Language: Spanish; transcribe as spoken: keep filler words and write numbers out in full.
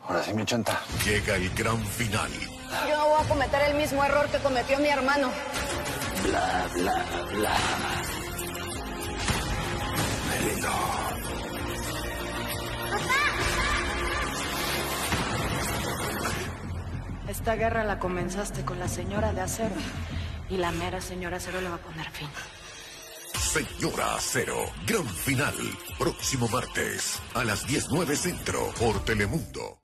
Ahora sí, mi ochenta. Llega el gran final. Yo no voy a cometer el mismo error que cometió mi hermano. Bla, bla, bla. Me rindo. Esta guerra la comenzaste con la señora de acero. Y la mera señora acero le va a poner fin. Señora Acero, gran final. Próximo martes a las diez nueve Centro por Telemundo.